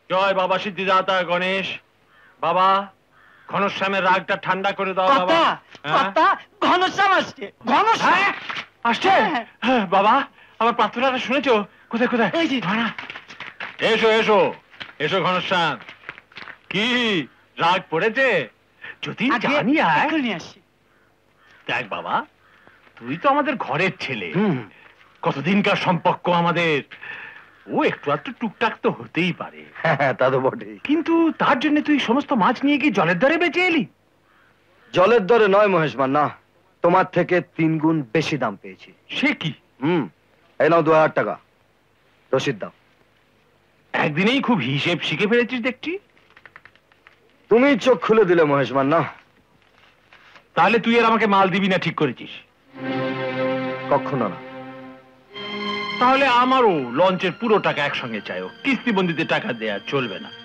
জয় বাবা সিদ্ধিদাতা গণেশ। বাবা ঘনশ্যামের রাগটা ঠান্ডা করে দাও বাবা। ঘনশ্যাম আসছে, ঘনশ্যাম আসছে। হ্যাঁ, বাবা আমার প্রার্থনাটা শুনেছো? কোথায় কোথায়? এসো এসো এসো ঘনশ্যাম। কি রাগ পড়েছে? যদি জানি আসি। দেখ বাবা, তুই তো আমাদের ঘরের ছেলে, কতদিনকার সম্পর্ক আমাদের, ও একটু আধটু টুকটাক তো হতেই পারে। তা তো বটেই, কিন্তু তার জন্য তুই সমস্ত মাছ নিয়ে কি জলের দরে বেঁচে এলি? জলের দরে নয় মহেশমান, না, তোমার থেকে 3 গুণ বেশি দাম পেয়েছি। সে কি? এই নাও 2000 টাকা, রসিদ দাও। একদিনেই খুব হিসেব শিখে ফেলেছিস দেখছি। তুমি চোখ খুলে দিলে মহেশমান, না? তাহলে তুই আর আমাকে মাল দিবি না ঠিক করেছিস? কখনো না। তাহলে আমারও লঞ্চের পুরো টাকা একসঙ্গে চাইও, কিস্তিবন্দিতে টাকা দেয়া চলবে না।